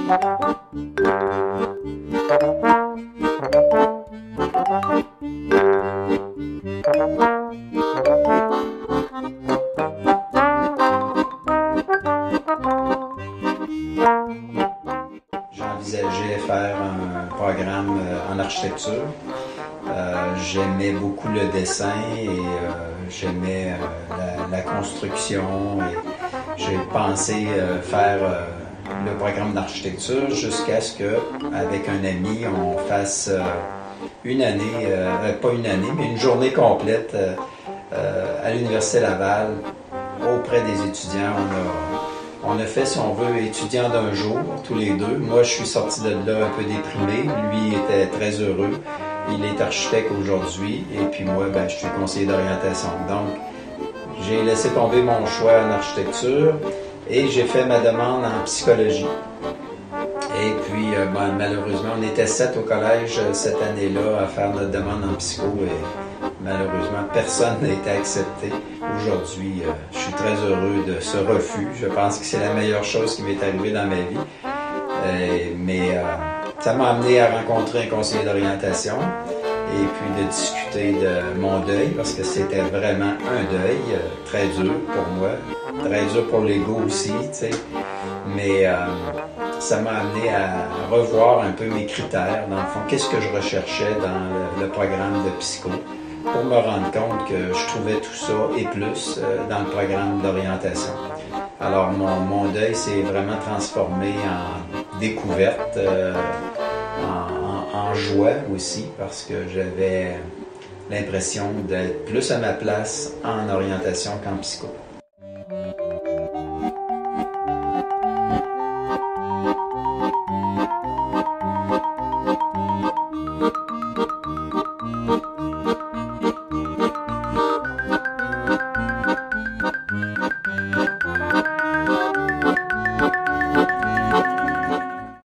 J'envisageais faire un programme en architecture. J'aimais beaucoup le dessin et j'aimais la construction. Et j'ai pensé faire le programme d'architecture jusqu'à ce qu'avec un ami, on fasse une année, pas une année, mais une journée complète à l'Université Laval auprès des étudiants. On a fait, si on veut, étudiant d'un jour, tous les deux. Moi, je suis sorti de là un peu déprimé. Lui était très heureux. Il est architecte aujourd'hui. Et puis moi, je suis conseiller d'orientation. Donc, j'ai laissé tomber mon choix en architecture et j'ai fait ma demande en psychologie. Et puis, malheureusement, on était 7 au collège cette année-là à faire notre demande en psycho et malheureusement, personne n'a été accepté. Aujourd'hui, je suis très heureux de ce refus. Je pense que c'est la meilleure chose qui m'est arrivée dans ma vie. Mais ça m'a amené à rencontrer un conseiller d'orientation et puis de discuter de mon deuil parce que c'était vraiment un deuil très dur pour moi, très dur pour l'ego aussi, tu sais. Mais ça m'a amené à revoir un peu mes critères, dans le fond, qu'est-ce que je recherchais dans le programme de psycho, pour me rendre compte que je trouvais tout ça et plus dans le programme d'orientation. Alors mon deuil s'est vraiment transformé en découverte, en joie aussi, parce que j'avais l'impression d'être plus à ma place en orientation qu'en psycho.